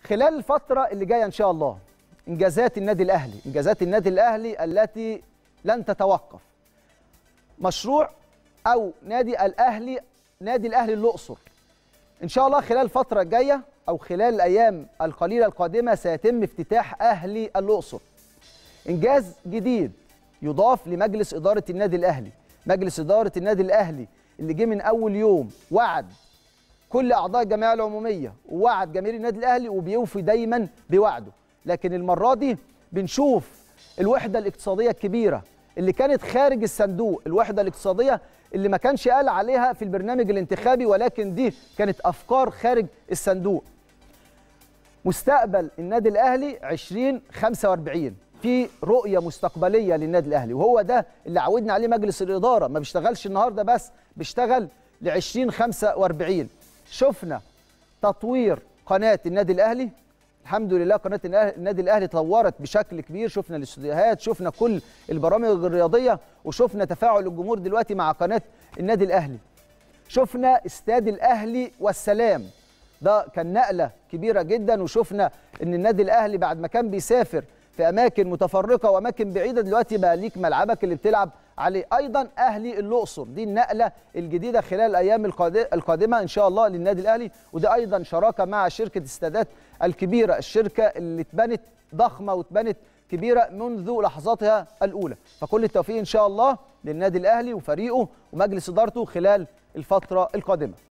خلال الفترة اللي جاية إن شاء الله إنجازات النادي الأهلي التي لن تتوقف. مشروع أو نادي الأهلي الأقصر إن شاء الله خلال الفترة الجاية أو خلال الأيام القليلة القادمة سيتم افتتاح أهلي الأقصر. إنجاز جديد يضاف لمجلس إدارة النادي الأهلي. مجلس إدارة النادي الأهلي اللي جه من أول يوم وعد كل أعضاء الجمعية العمومية ووعد جماهير النادي الأهلي وبيوفي دايما بوعده، لكن المرة دي بنشوف الوحدة الاقتصادية الكبيرة اللي كانت خارج الصندوق، الوحدة الاقتصادية اللي ما كانش قال عليها في البرنامج الانتخابي، ولكن دي كانت أفكار خارج الصندوق. مستقبل النادي الأهلي 2045 في رؤية مستقبلية للنادي الأهلي، وهو ده اللي عودنا عليه مجلس الإدارة. ما بيشتغلش النهاردة بس، بيشتغل ل 2045. شفنا تطوير قناة النادي الأهلي، الحمد لله قناة النادي الأهلي تطورت بشكل كبير. شفنا الاستوديوهات، شفنا كل البرامج الرياضية، وشفنا تفاعل الجمهور دلوقتي مع قناة النادي الأهلي. شفنا استاد الأهلي والسلام، ده كان نقلة كبيرة جدا. وشفنا ان النادي الأهلي بعد ما كان بيسافر في أماكن متفرقة وأماكن بعيدة، دلوقتي بقى ليك ملعبك اللي بتلعب عليه. أيضا أهلي الأقصر، دي النقلة الجديدة خلال الأيام القادمة إن شاء الله للنادي الأهلي، وده أيضا شراكة مع شركة استادات الكبيرة، الشركة اللي اتبنت ضخمة واتبنت كبيرة منذ لحظاتها الأولى. فكل التوفيق إن شاء الله للنادي الأهلي وفريقه ومجلس إدارته خلال الفترة القادمة.